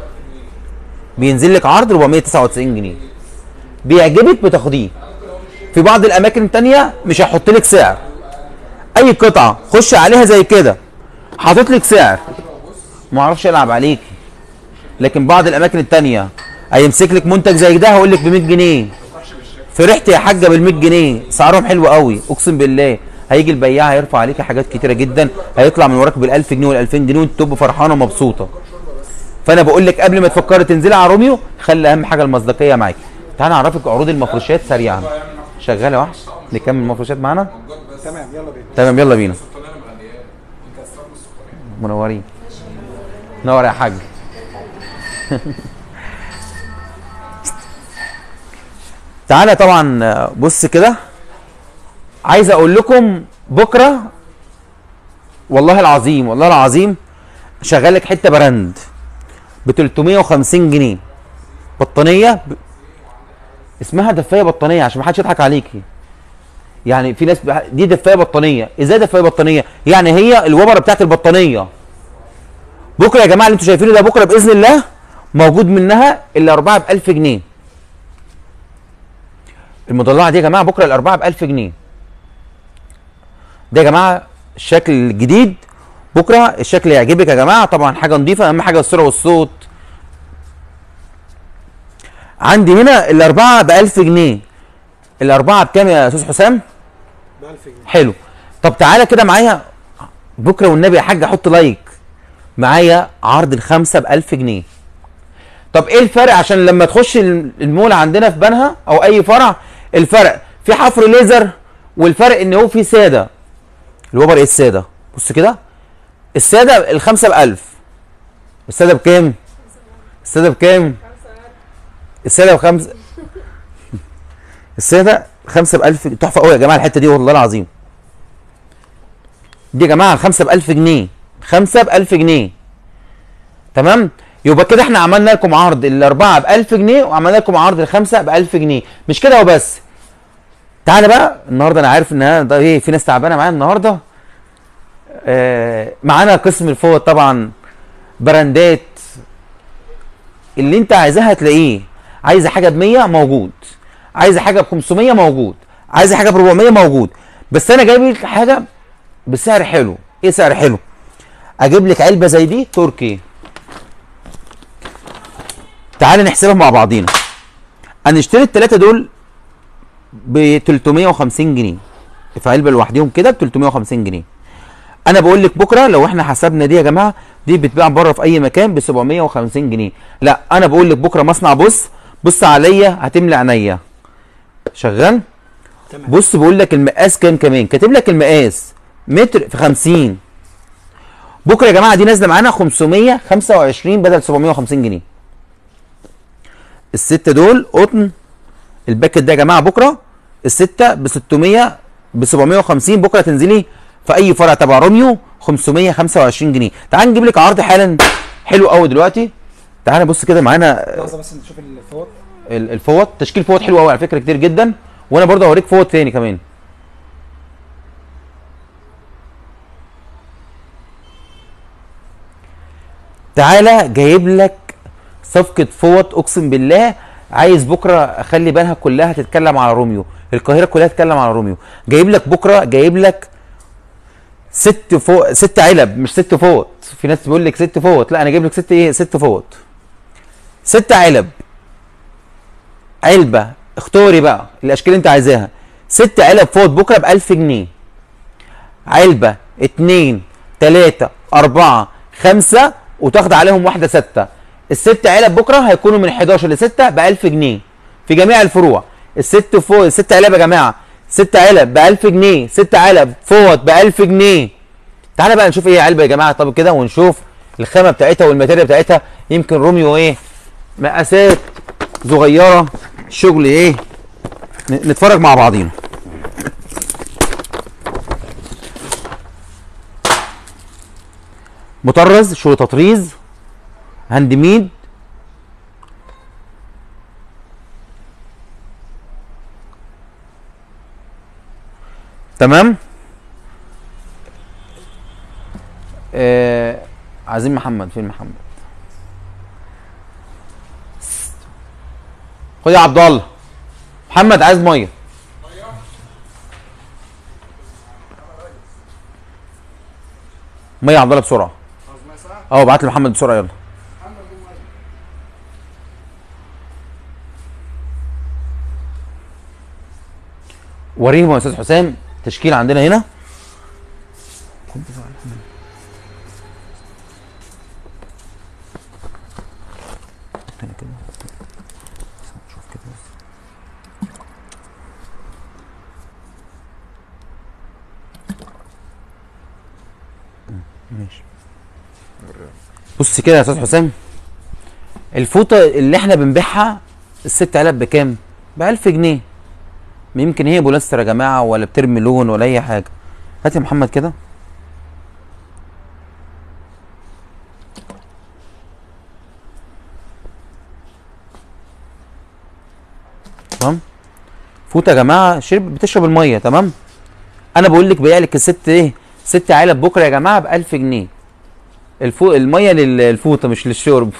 بينزل لك عرض 499 جنيه، بيعجبك بتاخديه. في بعض الاماكن الثانيه مش هيحط لك سعر، اي قطعه خش عليها زي كده حاطط لك سعر، ما اعرفش العب عليكي. لكن بعض الاماكن الثانيه هيمسك لك منتج زي ده هيقول لك ب 100 جنيه. فرحت يا حاجه بال 100 جنيه، اسعارهم حلوه قوي اقسم بالله. هيجي البياع هيرفع عليكي حاجات كتيره جدا، هيطلع من وراك بال1000 جنيه وال2000 جنيه وانت تبقى فرحانه ومبسوطه. فانا بقول لك قبل ما تفكري تنزلي على روميو، خلي اهم حاجه المصداقيه معاكي. تعالى اعرفك عروض المفروشات سريعا. شغاله يا وحش؟ نكمل المفروشات معانا؟ تمام يلا بينا. تمام يلا بينا. منورين. نور يا حاج. تعالى طبعا بص كده، عايز اقول لكم بكره والله العظيم والله العظيم شغال لك حته براند ب 350 جنيه، بطانيه اسمها دفايه بطانيه عشان ما حدش يضحك عليكي. يعني في ناس دي دفايه بطانيه، ازاي دفايه بطانيه؟ يعني هي الوبره بتاعت البطانيه. بكره يا جماعه اللي انتوا شايفينه ده بكره باذن الله موجود منها الاربعه ب 1000 جنيه. المضلعه دي يا جماعه بكره الاربعه ب 1000 جنيه. ده يا جماعه الشكل الجديد، بكره الشكل يعجبك يا جماعه. طبعا حاجه نظيفه، اهم حاجه الصوره والصوت. عندي هنا الاربعه ب 1000 جنيه. الاربعه بكام يا استاذ حسام؟ ب 1000 جنيه. حلو. طب تعالى كده معايا بكره والنبي يا حاج حط لايك. معايا عرض الخمسه ب 1000 جنيه. طب ايه الفرق؟ عشان لما تخش المول عندنا في بنها او اي فرع، الفرق في حفر ليزر، والفرق ان هو في ساده. الوبر ايه الساده؟ بص كده، الساده الخمسه ب 1000. الساده بكام؟ الساده بكام؟ الساده بخمسه. الساده خمسه ب 1000. تحفه قوي يا جماعه الحته دي والله العظيم. دي يا جماعه الخمسه ب 1000 جنيه، خمسه ب 1000 جنيه. تمام؟ يبقى كده احنا عملنا لكم عرض الاربعه ب 1000 جنيه وعملنا لكم عرض الخمسه ب 1000 جنيه. مش كده وبس. تعالى بقى النهارده، انا عارف ان ده ايه، في ناس تعبانه معايا النهارده. معانا قسم الفوط طبعا، براندات اللي انت عايزاها هتلاقيه. عايزه حاجه ب 100 موجود، عايزه حاجه ب 500 موجود، عايزه حاجه ب 400 موجود. بس انا جايب لك حاجه بسعر حلو. ايه سعر حلو؟ اجيب لك علبه زي دي تركي. تعالى نحسبها مع بعضينا. هنشتري الثلاثه دول ب 350 جنيه في علبه لوحدهم كده ب 350 جنيه. انا بقول لك بكره لو احنا حسبنا دي يا جماعه، دي بتباع بره في اي مكان ب 750 جنيه. لا انا بقول لك بكره مصنع، بص عليا هتملى عينيا. شغال؟ تمام. بص بقول لك المقاس كام، كمان كاتب لك المقاس متر في 50. بكره يا جماعه دي نازله معانا 525 بدل 750 جنيه. السته دول قطن. الباكت ده يا جماعه بكره السته ب 600 ب 750. بكره تنزلي في اي فرع تبع روميو 525 جنيه. تعال نجيب لك عرض حالا حلو قوي دلوقتي. تعالى بص كده معانا. لحظه بس نشوف الفوط. الفوط. تشكيل فوط حلو قوي على فكره، كتير جدا. وانا برضه هوريك فوط تاني كمان. تعالى جايب لك صفقه فوط، اقسم بالله عايز بكره اخلي بالها كلها تتكلم على روميو، القاهره كلها تتكلم على روميو. جايب لك بكره، جايب لك 6 علب، مش 6 فوط. في ناس بيقول لك 6 فوط، لا انا جايب لك 6 فوط. 6 علب، علبه اختاري بقى الاشكال اللي انت عايزاها. 6 علب فوط بكره ب 1000 جنيه. علبه 2 3 4 5 وتاخد عليهم واحده 6. ال6 علب بكره هيكونوا من 11 ل 6 ب 1000 جنيه في جميع الفروع. ال6 علب يا جماعه، 6 علب ب 1000 جنيه، 6 علب فوط ب 1000 جنيه. تعالى بقى نشوف ايه علبه يا جماعه. طب كده ونشوف الخامه بتاعتها والماتيريال بتاعتها. يمكن روميو ايه مقاسات صغيره، شغل ايه، نتفرج مع بعضينا. مطرز، شغل تطريز، هاند ميد. تمام. عايزين محمد، فين محمد؟ خد يا عبد الله. محمد عايز ميه. ميه يا عبد الله بسرعه. ابعت لي محمد بسرعه يلا. وريهم يا استاذ حسام تشكيل عندنا هنا. ماشي. بص كده يا استاذ حسام، الفوطه اللي احنا بنبيعها ال6 علب بكام؟ ب 1000 جنيه. يمكن هي بوليستر يا جماعه، ولا بترمي لون ولا اي حاجه. هات يا محمد كده. تمام. فوطه يا جماعه بتشرب الميه. تمام. انا بقول لك بيع لك ايه 6 علب بكره يا جماعه ب 1000 جنيه. الميه للفوطه مش للشرب.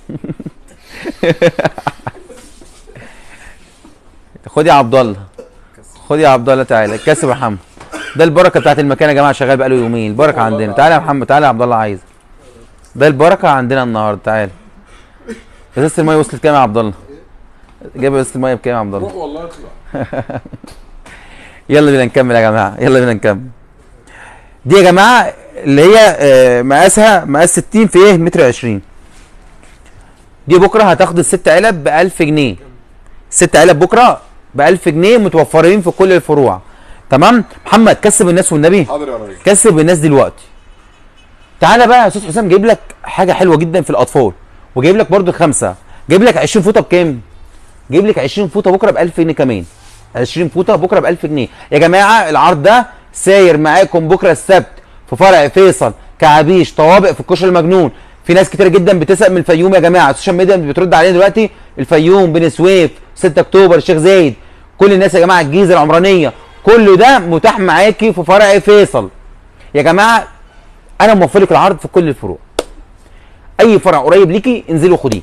خد يا عبد الله، خد يا عبد الله تعالى. كاسب يا محمد، ده البركه بتاعت المكان يا جماعه، شغال بقاله يومين. البركه عندنا. تعالى يا محمد، تعالى يا عبد الله عايز. ده البركه عندنا النهارده. تعالى. ازازه الميه وصلت كام يا عبد الله؟ جايب ازازه الميه بكام يا عبد الله؟ روح والله اطلع. يلا بينا نكمل يا جماعه، يلا بينا نكمل. دي يا جماعه اللي هي مقاسها مقاس 60 في ايه؟ متر 20. دي بكره هتاخد ال6 علب ب 1000 جنيه. 6 علب بكره ب 1000 جنيه متوفرين في كل الفروع. تمام. محمد كسب الناس والنبي. حاضر يا ريس. كسب الناس دلوقتي. تعالى بقى يا استاذ حسام، جايب لك حاجه حلوه جدا في الاطفال، وجايب لك برده 5. جايب لك 20 فوطه بكام؟ جايب لك 20 فوطه بكره ب 1000 جنيه كمان. 20 فوطه بكره ب 1000 جنيه يا جماعه. العرض ده ساير معاكم بكره السبت في فرع فيصل كعبيش طوابق في الكشري المجنون. في ناس كتير جدا بتسال من الفيوم يا جماعه، السوشيال ميديا بترد علينا دلوقتي. الفيوم، بني سويف، 6 اكتوبر، الشيخ زايد، كل الناس يا جماعه، الجيزه، العمرانيه، كل ده متاح معاكي في فرع فيصل يا جماعه. انا موفر لك العرض في كل الفروع. اي فرع قريب ليكي انزلي خديه.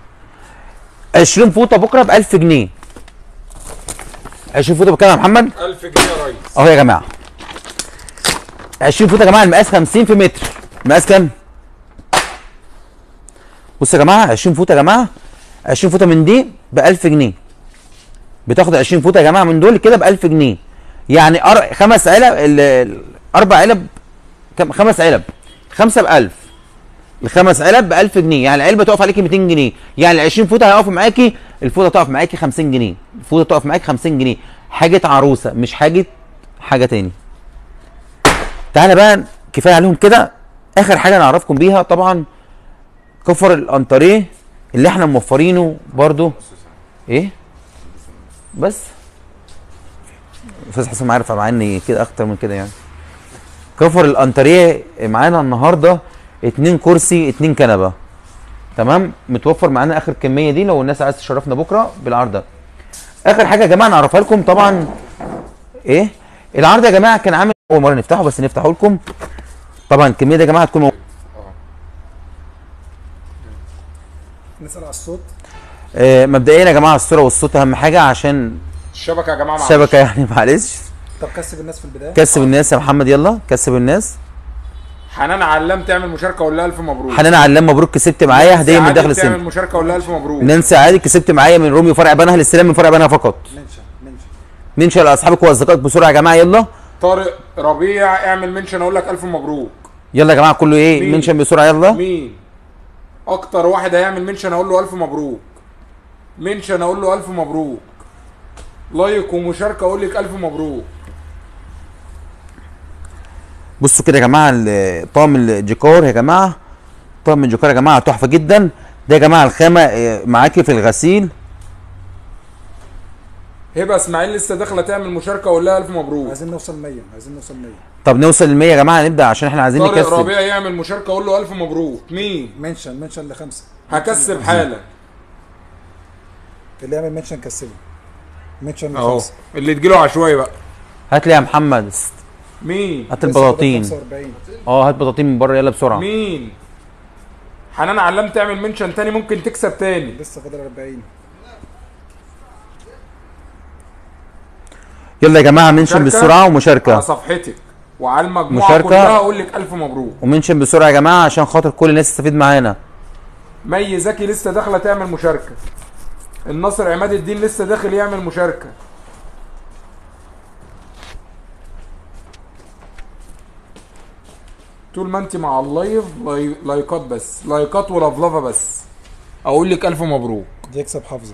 20 فوطه بكره ب 1000 جنيه. 20 فوطه بكام يا محمد؟ 1000 جنيه يا ريس. اهو يا جماعه 20 فوطه يا جماعه. المقاس 50 في متر. المقاس كام؟ بصوا يا جماعه 20 فوطه يا جماعه. 20 فوطه من دي ب 1000 جنيه. بتاخد 20 فوطه يا جماعه من دول كده ب 1000 جنيه. يعني 5 علب، 4 علب كام؟ 5 علب، 5 ب 1000. ال5 علب ب 1000 جنيه. يعني العلبه تقف عليكي 200 جنيه. يعني ال 20 فوطه هيقفوا معاكي، الفوطه تقف معاكي 50 جنيه. الفوطه تقف معاكي 50 جنيه. حاجه عروسه، مش حاجه تاني. تعالى بقى، كفايه عليهم كده. اخر حاجه نعرفكم بيها طبعا كفر الانتريه اللي احنا موفرينه برضو. ايه بس استاذ حسام عارف عني كده اكتر من كده يعني. كفر الانتريه معانا النهارده 2 كرسي 2 كنبه. تمام. متوفر معانا اخر كميه دي لو الناس عايز تشرفنا بكره بالعرض ده. اخر حاجه يا جماعه نعرفها لكم طبعا ايه العرض يا جماعه كان عامل اول مره نفتحه، بس نفتحه لكم طبعا. الكميه دي يا جماعه هتكون نسال على الصوت. مبدئيا يا جماعه الصوره والصوت اهم حاجه عشان الشبكه يا جماعه، معلش. الشبكه يعني معلش. طب كسب الناس في البدايه. كسب الناس يا محمد، يلا كسب الناس. حنان علام تعمل مشاركه ولا الف مبروك. حنان علام مبروك، كسبت معايا هديه من داخل تعمل السن. مشاركه ولا الف مبروك. نانسي عادي كسبت معايا من روميو فرع بنها للسلام من فرع بنها فقط. منشن لاصحابك واصدقائك بسرعه يا جماعه يلا. طارق ربيع اعمل منشن اقول لك الف مبروك. يلا يا جماعه كله ايه مين؟ منشن بسرعه يلا. مين اكتر واحد هيعمل منشن اقول له الف مبروك. منشن اقول له الف مبروك. لايك ومشاركه اقول لك الف مبروك. بصوا كده يا جماعه طقم الجيكار يا جماعه، طقم الجيكار يا جماعه تحفه جدا. ده يا جماعه الخامه معاكي في الغسيل. هبه اسماعيل لسه داخله تعمل مشاركه اقول لها الف مبروك. عايزين نوصل 100 عايزين نوصل 100. طب نوصل ل 100 يا جماعه نبدا عشان احنا عايزين طارق نكسب. ربيع يعمل مشاركه اقول له الف مبروك. مين منشن ل5 هكسب حالا. اللي يعمل منشن كسبه. منشن اهو ل5 اللي تجيله عشوائي بقى. هات لي يا محمد. مين هات البطاطين. 45. هات بطاطين من بره يلا بسرعه. مين حنان علام تعمل منشن تاني ممكن تكسب تاني. لسه فاضل 40. يلا يا جماعه منشن بسرعه ومشاركه على صفحتك وعلى المجموعه مشاركة. كلها اقول لك الف مبروك. ومنشن بسرعه يا جماعه عشان خاطر كل الناس تستفيد معانا. مي زكي لسه داخله تعمل مشاركه. الناصر عماد الدين لسه داخل يعمل مشاركه. طول ما انت مع اللايف لايكات بس، لايكات ولفلفه بس اقول لك الف مبروك. دي يكسب حافظه.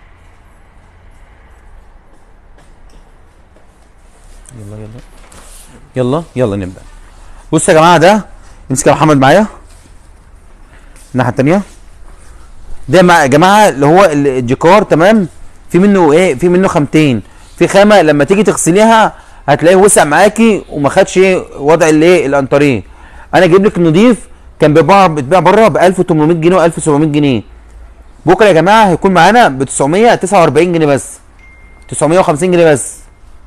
يلا نبدا. بصوا يا جماعه ده امسك يا محمد معايا الناحيه الثانيه. ده يا جماعه اللي هو الجيكار تمام. في منه ايه؟ في منه خامتين. في خامه لما تيجي تغسليها هتلاقيه وسع معاكي وما خدش وضع الايه الانتريه. انا جايب لك النضيف كان بيتباع بره ب 1800 جنيه و 1700 جنيه. بكره يا جماعه هيكون معانا ب 949 جنيه بس. 950 جنيه بس.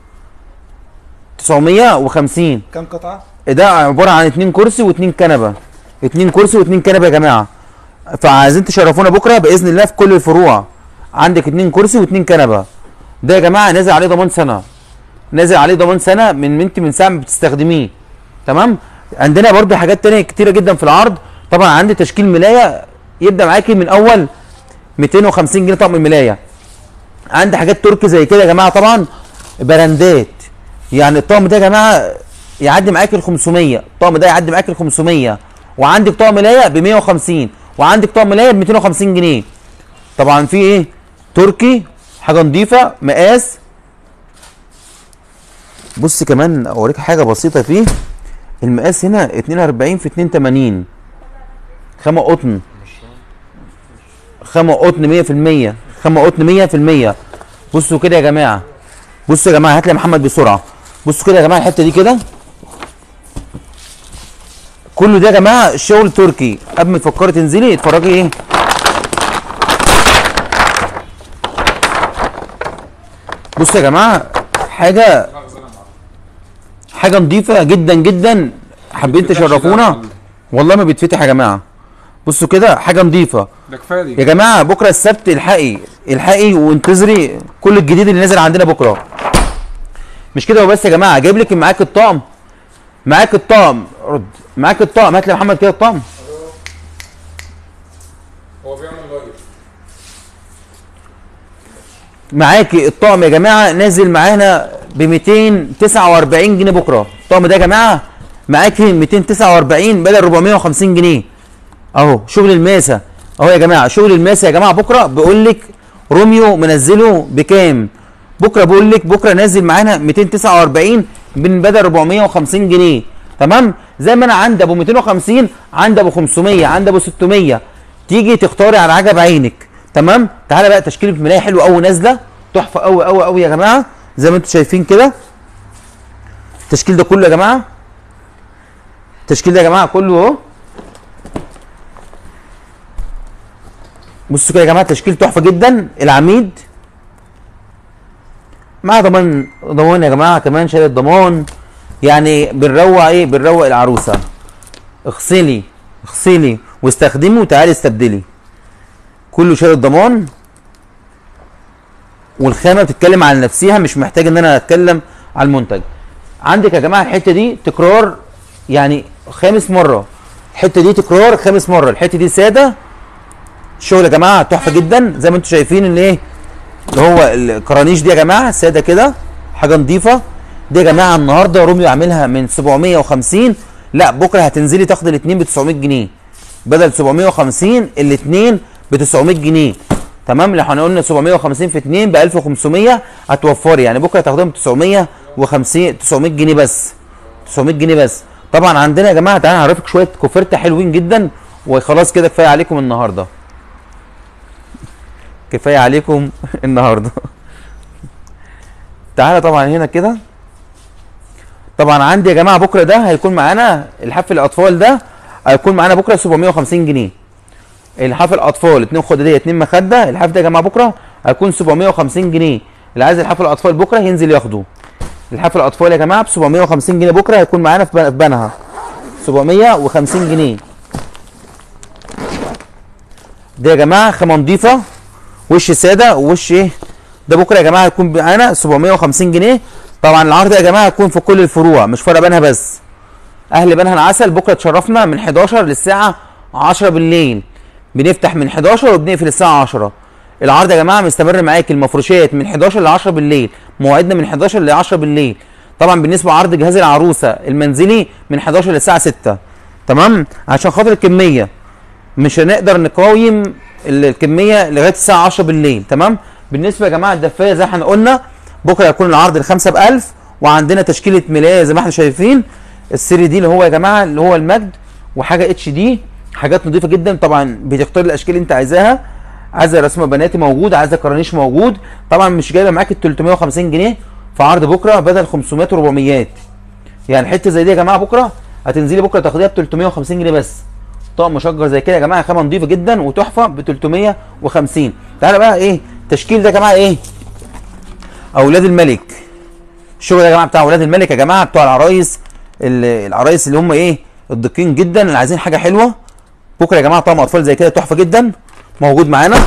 950. كام قطعه؟ ده عباره عن 2 كرسي و2 كنبه. 2 كرسي و2 كنبه يا جماعه. فعايزين تشرفونا بكره باذن الله في كل الفروع. عندك 2 كرسي و2 كنبه. ده يا جماعه نازل عليه ضمان سنه. نازل عليه ضمان سنه من ساعه ما بتستخدميه. تمام؟ عندنا برده حاجات تانية كتيره جدا في العرض. طبعا عندي تشكيل ملايه يبدا معاكي من اول 250 جنيه طقم الملايه. عندي حاجات تركي زي كده يا جماعه طبعا براندات. يعني الطقم ده يا جماعه يعدي معاك ال 500. الطقم ده يعدي معاك ال 500. وعندك طقم ملايه ب 150 وعندك طقم ملايه ب 250 جنيه. طبعا في ايه؟ تركي حاجه نظيفه مقاس. بص كمان اوريك حاجه بسيطه فيه. المقاس هنا 42 في 82. خامه قطن. خامه قطن 100%. خامه قطن 100%. بصوا كده يا جماعه. بصوا يا جماعه هات لي يا محمد بسرعه. بصوا كده يا جماعه الحته دي كده. كله ده يا جماعه شغل تركي. قبل ما تفكري تنزلي اتفرجي ايه. بصوا يا جماعه حاجه نظيفه جدا جدا. حابين تشرفونا والله ما بيتفتح يا جماعه. بصوا كده حاجه نظيفه. ده كفايه دي يا جماعه بكره السبت الحقي وانتظري كل الجديد اللي نازل عندنا بكره. مش كده وبس يا جماعه جايب لك معاك الطقم. معاك الطقم هات لي يا محمد كده الطقم. هو بيعمل لايف. معاكي الطقم يا جماعه نازل معانا ب 249 جنيه بكره. الطقم ده يا جماعه معاكي 249 بدل 450 جنيه. اهو شغل الماسه اهو يا جماعه. شغل الماسه يا جماعه بكره بقول لك روميو منزله بكام؟ بكره بقول لك بكره نازل معانا 249 من بدل 450 جنيه. تمام؟ زي ما انا عندي ابو 250 عندي ابو 500 عندي ابو 600. تيجي تختاري على عجب عينك. تمام؟ تعالى بقى تشكيله ملايه حلوه قوي نازله تحفه قوي قوي قوي يا جماعه زي ما انتم شايفين كده. التشكيل ده كله يا جماعه. التشكيل ده يا جماعه كله اهو. بصوا كده يا جماعه تشكيل تحفه جدا. العميد مع ضمان يا جماعه، كمان شايل الضمان. يعني بنروق ايه؟ بنروق العروسه. اغسلي واستخدمي وتعالي استبدلي. كله شايل الضمان، والخامه بتتكلم عن نفسها، مش محتاج ان انا اتكلم على المنتج. عندك يا جماعه الحته دي تكرار يعني 5 مره، الحته دي تكرار 5 مره، الحته دي ساده. الشغل يا جماعه تحفه جدا زي ما انتم شايفين. اللي هو الكرانيش دي يا جماعه ساده كده، حاجه نظيفه. دي يا جماعه النهارده روميو عاملها من 750، لا بكره هتنزلي تاخد الاثنين ب 900 جنيه بدل 750، الاثنين ب 900 جنيه. تمام؟ لو احنا قلنا 750 في 2 ب 1500 هتوفري، يعني بكره هتاخدهم ب 950 900 جنيه بس. 900 جنيه بس. طبعا عندنا يا جماعه تعالى هعرفك شويه كوفرته حلوين جدا، وخلاص كده كفايه عليكم النهارده. كفايه عليكم النهارده. تعالى طبعا هنا كده. طبعا عندي يا جماعه بكره ده هيكون معانا الحفل الاطفال، ده هيكون معانا بكره 750 جنيه. الحفل الاطفال 2 خداديه 2 مخده، الحفل ده يا جماعه بكره هيكون 750 جنيه. اللي عايز الحفل الاطفال بكره ينزل ياخده. الحفل الاطفال يا جماعه ب 750 جنيه بكره هيكون معانا في بنها. 750 جنيه. ده يا جماعه خامه نضيفه، وش ساده ووش ايه. ده بكره يا جماعه هيكون معانا 750 جنيه. طبعا العرض يا جماعه هيكون في كل الفروع، مش فرع بنها بس. اهل بنها العسل بكره تشرفنا من 11 للساعه 10 بالليل. بنفتح من 11 وبنقفل الساعه 10. العرض يا جماعه مستمر معاك، المفروشات من 11 ل 10 بالليل، مواعيدنا من 11 ل 10 بالليل. طبعا بالنسبه لعرض جهاز العروسه المنزلي من 11 للساعه 6. تمام؟ عشان خاطر الكميه مش هنقدر نقاوم الكميه لغايه الساعه 10 بالليل. تمام؟ بالنسبه يا جماعه الدفايه زي ما احنا قلنا بكره هيكون العرض الخمسه ب 1000، وعندنا تشكيله ملايه زي ما احنا شايفين. السري دي اللي هو يا جماعه اللي هو المجد، وحاجه اتش دي، حاجات نظيفه جدا. طبعا بتختار الاشكال اللي انت عايزاها، عايزه رسمه بناتي موجود، عايزه كرانيش موجود. طبعا مش جايبه معاك ال 350 جنيه في عرض بكره بدل 500 و400. يعني حته زي دي يا جماعه بكره هتنزلي بكره تاخديها ب 350 جنيه بس. طقم مشجر زي كده يا جماعه خامه نظيفه جدا وتحفه ب 350. تعالى بقى ايه التشكيل ده يا جماعه؟ ايه اولاد الملك. الشغل ده يا جماعه بتاع اولاد الملك يا جماعه، بتوع العرايس اللي هم ايه الدقيقين جدا، اللي عايزين حاجه حلوه. بكره يا جماعه طقم اطفال زي كده تحفه جدا موجود معانا.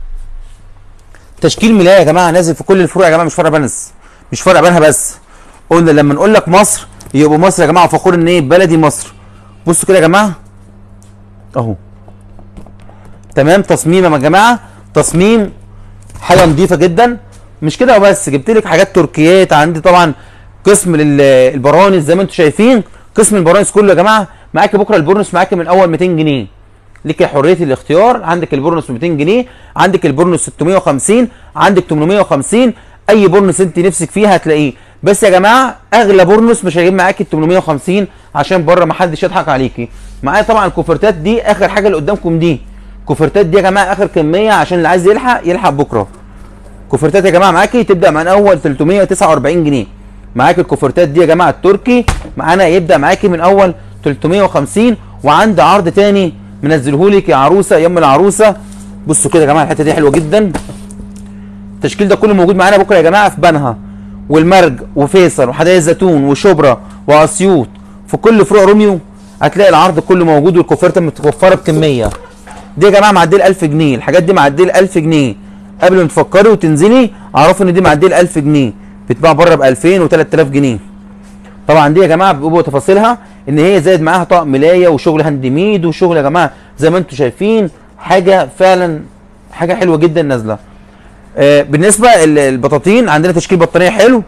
تشكيل ملايه يا جماعه نازل في كل الفروع يا جماعه، مش فرع بنها بس. قلنا لما نقول لك مصر يبقى مصر يا جماعه، فخور ان ايه بلدي مصر. بصوا كده يا جماعه اهو. تمام؟ تصميم يا جماعه، تصميم حاجه نظيفه جدا. مش كده وبس، جبت لك حاجات تركيات. عندي طبعا قسم البرانس زي ما انتم شايفين، قسم البرانس كله يا جماعه معاك. بكره البورنس معاك من اول 200 جنيه، ليك حريه الاختيار. عندك البورنس 200 جنيه، عندك البورنس 650، عندك 850. اي بورنس انت نفسك فيها هتلاقيه. بس يا جماعه اغلى بورنس مش هيجيب معاك ال 850 عشان بره ما حدش يضحك عليكي. معايا طبعا الكوفرتات دي اخر حاجه اللي قدامكم دي. الكوفرتات دي يا جماعه اخر كميه عشان اللي عايز يلحق بكره. كوفرتات يا جماعه معاكي تبدا من اول 349 جنيه. معاك الكوفرتات دي يا جماعه التركي معانا يبدا معاكي من اول 350. وعندي عرض تاني منزلهولك يا عروسه يم العروسه. بصوا كده يا جماعه الحته دي حلوه جدا. التشكيل ده كله موجود معانا بكره يا جماعه في بنها والمرج وفيصل وحدائق الزيتون وشبرا واسيوط. في كل فروع روميو هتلاقي العرض كله موجود، والكوفرته متوفره بكميه. دي يا جماعه معديه 1000 جنيه، الحاجات دي معديه 1000 جنيه. قبل ما تفكري وتنزلي اعرفوا ان دي معديه 1000 جنيه، بتتباع بره ب 2000 و3000 جنيه. طبعا دي يا جماعه بيبقوا تفاصيلها ان هي زايد معاها طقم ملايه وشغل هاند ميد وشغل يا جماعه زي ما انتم شايفين. حاجه فعلا حاجه حلوه جدا نازله. بالنسبه البطاطين عندنا تشكيل بطانيه حلو.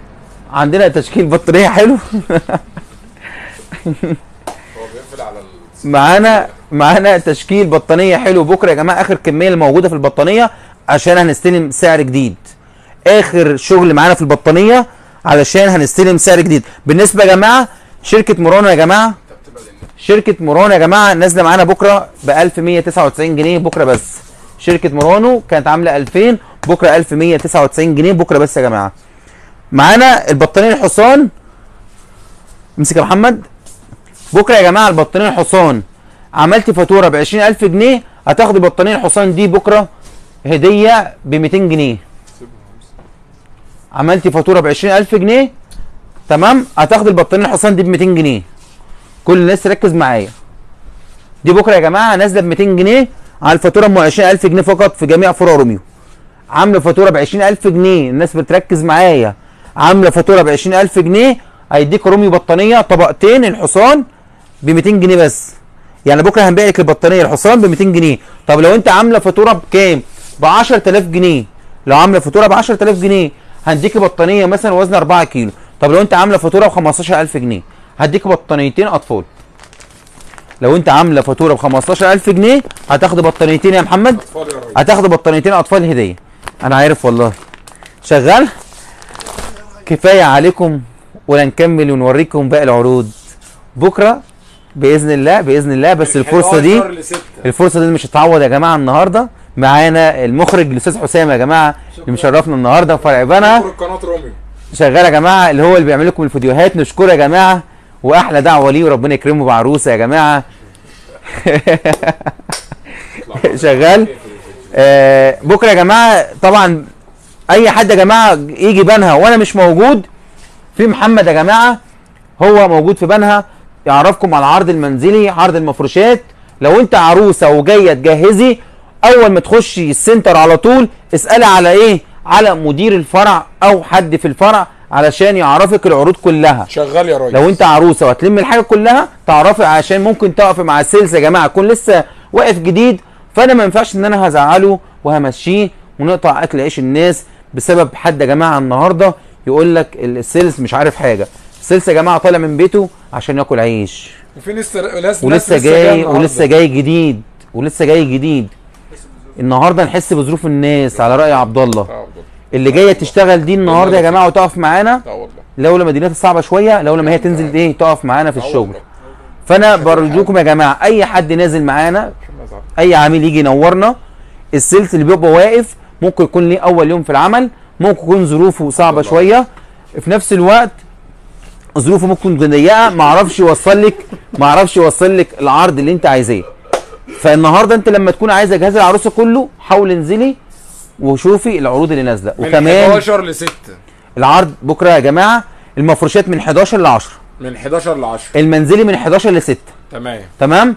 معانا تشكيل بطانيه حلو بكره يا جماعه. اخر كميه اللي موجوده في البطانيه عشان هنستلم سعر جديد. اخر شغل معانا في البطانيه علشان هنستلم سعر جديد. بالنسبه يا جماعه شركه مورانو يا جماعه، نازله معانا بكره ب 1199 جنيه بكره بس. شركه مورانو كانت عامله 2000، بكره 1199 جنيه بكره بس يا جماعه. معانا البطانيه الحصان. امسك يا محمد. بكره يا جماعه البطانيه الحصان عملت فاتوره ب 20000 جنيه هتاخد البطانيه الحصان دي بكره هديه ب 200 جنيه. عملتي فاتوره ب 20000 جنيه تمام، هتاخد البطانيه الحصان دي ب 200 جنيه. كل الناس تركز معايا، دي بكره يا جماعه نازله ب 200 جنيه على الفاتوره ام 20000 جنيه فقط في جميع فروع روميو. عامله فاتوره ب 20000 جنيه، الناس بتركز معايا، عامله فاتوره ب 20000 جنيه هيديك روميو بطانيه طبقتين الحصان ب 200 جنيه بس. يعني بكره هنبيع لك البطانيه الحصان ب 200 جنيه. طب لو انت عامله فاتوره بكام؟ ب 10000 جنيه. لو عامله فاتوره ب 10000 جنيه هنديكي بطانيه مثلا وزن 4 كيلو. طب لو انت عامله فاتوره ب 15000 جنيه هديكي بطانيتين اطفال. لو انت عامله فاتوره ب 15000 جنيه هتاخد بطانيتين يا محمد، اطفال يا ريس. هتاخد بطانيتين اطفال هديه. انا عارف والله. شغال؟ كفايه عليكم ولا نكمل ونوريكم باقي العروض بكره باذن الله باذن الله. بس الفرصه دي مش هتتعوض يا جماعه. النهارده معانا المخرج الاستاذ حسام يا جماعه اللي مشرفنا النهارده في فرع بنها. قناه روميو شغال يا جماعه، اللي هو اللي بيعمل لكم الفيديوهات. نشكره يا جماعه واحلى دعوه ليه وربنا يكرمه بعروسه يا جماعه. شغال. بكره يا جماعه طبعا اي حد يا جماعه يجي بنها وانا مش موجود، في محمد يا جماعه هو موجود في بنها يعرفكم على العرض المنزلي، عرض المفروشات. لو انت عروسه وجايه تجهزي، اول ما تخشي السنتر على طول اسالي على ايه؟ على مدير الفرع او حد في الفرع علشان يعرفك العروض كلها. شغال يا ريس. لو انت عروسه وهتلم الحاجه كلها تعرفي، عشان ممكن تقفي مع السيلز يا جماعه يكون لسه واقف جديد، فانا ما ينفعش ان انا هزعله وهمشيه ونقطع اكل عيش الناس بسبب حد يا جماعه النهارده يقول لك السيلز مش عارف حاجه. السيلز يا جماعه طالع من بيته عشان ياكل عيش، وفي ولسه جاي جديد ولسه جاي جديد. النهارده نحس بظروف الناس على راي عبد الله اللي جايه تشتغل دي النهارده يا جماعه وتقف معانا. لولا مدينتها صعبه شويه، لولا ما هي تنزل ايه تقف معانا في الشغل. فانا برجوكم يا جماعه اي حد نازل معانا، اي عميل يجي ينورنا، السيلز اللي بيبقى واقف ممكن يكون ليه اول يوم في العمل، ممكن يكون ظروفه صعبه شويه، في نفس الوقت ظروفه ممكن تكون ضيقه، ما اعرفش يوصل لك العرض اللي انت عايزاه. فالنهارده انت لما تكون عايزه جهاز العروسه كله حاول انزلي وشوفي العروض اللي نازله. وكمان من 11 ل 6 العرض بكره يا جماعه. المفروشات من 11 ل 10، من 11 ل 10، المنزلي من 11 ل 6. تمام.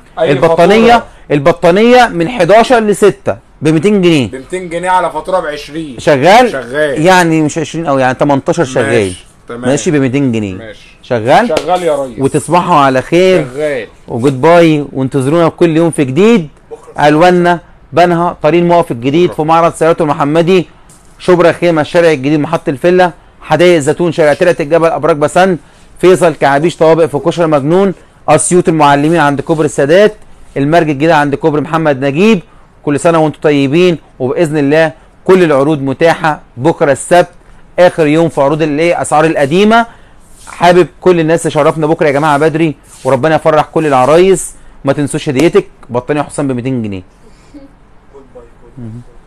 البطانيه من 11 ل 6 ب 200 جنيه. ب 200 جنيه على فاتوره ب 20. شغال يعني مش 20 او يعني 18 شغال. ماشي ب 200 جنيه. ماشي شغال يا ريس. وتصبحوا على خير. شغال. وجود باي، وانتظرونا كل يوم في جديد. الواننا بنها طريق الموقف الجديد في معرض سيارات المحمدي، شبرا خيمه الشارع الجديد محطه الفله، حدائق الزيتون شارع ترعه الجبل ابراج بسند، فيصل كعبيش طوابق في كشري مجنون، اسيوط المعلمين عند كوبري السادات، المرج الجديد عند كوبري محمد نجيب. كل سنه وانتم طيبين، وباذن الله كل العروض متاحه بكره السبت اخر يوم في عروض الايه اسعار القديمه. حابب كل الناس تشرفنا بكره يا جماعه بدري، وربنا يفرح كل العرايس. ما تنسوش هديتك بطانيه حسام ب 200 جنيه.